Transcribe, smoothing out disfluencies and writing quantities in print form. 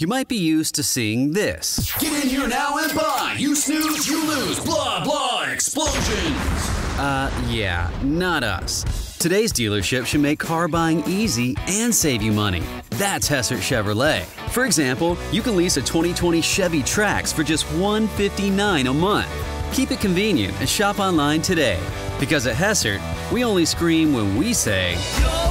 You might be used to seeing this. Get in here now and buy! You snooze, you lose! Blah, blah, explosions! Yeah, not us. Today's dealership should make car buying easy and save you money. That's Hessert Chevrolet. For example, you can lease a 2020 Chevy Trax for just $159 a month. Keep it convenient and shop online today. Because at Hessert, we only scream when we say, "Go!"